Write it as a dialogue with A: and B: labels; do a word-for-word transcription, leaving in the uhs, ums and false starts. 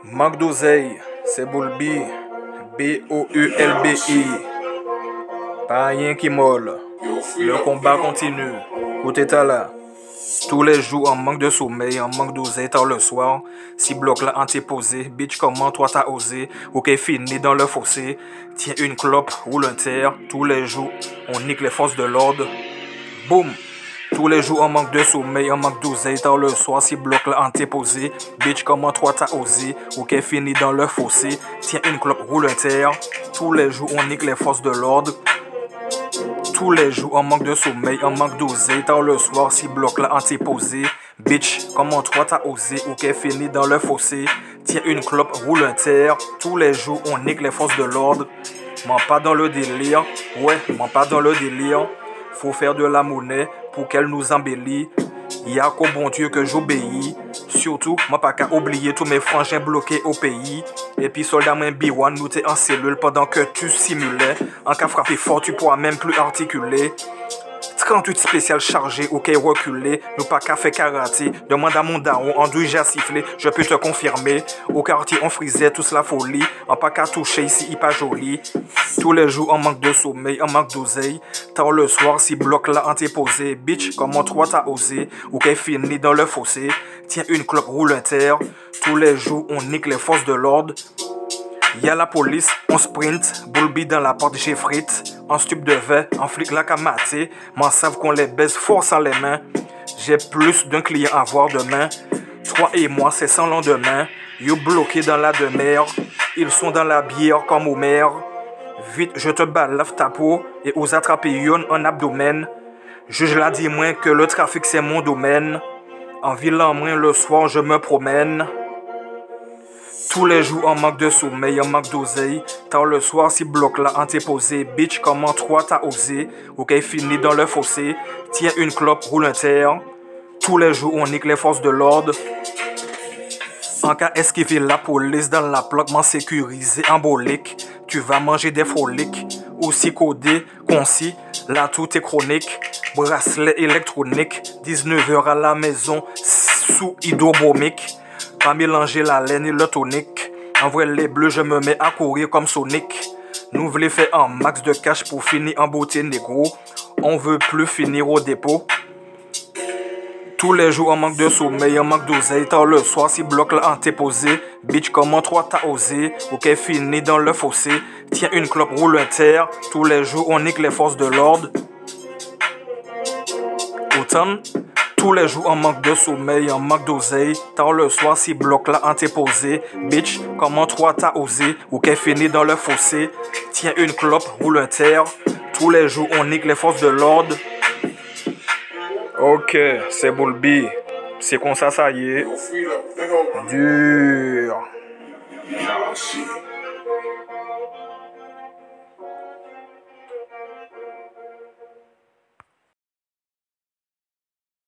A: Manque d'oseille, c'est Boulbi, B O U L B I. Pas rien qui molle. Le combat continue. Côté là. Tous les jours en manque de sommeil, en manque d'oseille tard le soir. Si bloc là antéposé, bitch comment toi t'as osé. Ok fini dans le fossé. Tiens une clope, roule un terre. Tous les jours, on nique les forces de l'ordre. Boum. Tous les jours en manque de sommeil, en manque d'oseille tard le soir. Si bloc là antéposé, bitch comment toi t'as osé. Ok fini dans le fossé. Tiens une clope, roule un terre. Tous les jours, on nique les forces de l'ordre. Tous les jours, en manque de sommeil, en manque d'oseille, tard le soir, si bloc là antéposé. Bitch, comment toi t'as osé, ok fini dans le fossé. Tiens une clope, roule un terre. Tous les jours, on nique les forces de l'ordre. M'en pas dans le délire, ouais, m'en pas dans le délire. Faut faire de la monnaie pour qu'elle nous embellit. Y'a qu'au bon Dieu que j'obéis. Surtout, moi pas qu'à oublier tous mes frangins bloqués au pays. Et puis soldat moins B un, nous t'es en cellule pendant que tu simulais. En cas frappé fort, tu pourras même plus articuler. trente-huit spécial chargé, ok reculé. Nous pas qu'à faire karaté. Demande à mon daron, Andouille j'ai sifflé. Je peux te confirmer. Au quartier on frisait tous la folie. En pas qu'à toucher ici, il pas joli. Tous les jours en manque de sommeil, en manque d'oseille. Tard le soir, si bloc là antéposé. Bitch, comment toi t'as osé. Ok fini dans le fossé. Tiens une clope, roule un terre. Tous les jours on nique les forces de l'ordre. Y'a la police, on sprint, Boulbi dans la porte j'ai frite, en stup de verre, en flic la kamaté, m'en savent qu'on les baise fort sans les mains. J'ai plus d'un client à voir demain, toi et moi c'est sans lendemain, you bloqué dans la demeure, ils sont dans la bière comme au maire. Vite je te balave ta peau et aux attraper yon en abdomen. Juge la dit moins que le trafic c'est mon domaine, en ville moins le soir je me promène. Tous les jours en manque de sommeil, en manque d'oseille. Tard le soir, si bloc là antéposé. Bitch, comment toi t'as osé. Ok, fini dans le fossé. Tiens une clope, roule un terre. Tous les jours, on nique les forces de l'ordre. En cas esquiver la police dans la plaque, m'en sécurisé, embolique. Tu vas manger des froliques. Aussi codé, concis, là tout est chronique. Bracelet électronique. dix-neuf heures à la maison, sous hydrobomique. Pas mélanger la laine et le tonique. En vrai les bleus, je me mets à courir comme Sonic. Nous voulons faire un max de cash pour finir en beauté négro. On veut plus finir au dépôt. Tous les jours en manque de sommeil, en manque d'oseille. Tard le soir, si bloc là antéposé. Bitch, comment toi t'as osé. Ok, fini dans le fossé. Tiens une clope, roule un terre. Tous les jours, on nique les forces de l'ordre. Automne. Tous les jours en manque de sommeil, en manque d'oseille. Tard le soir, si bloc là antéposé. Bitch, comment toi t'as osé. Ok, fini dans le fossé. Tiens une clope, roule un terre. Tous les jours, on nique les forces de l'ordre. Ok, c'est Boulbi. C'est comme ça, ça y est. Dur.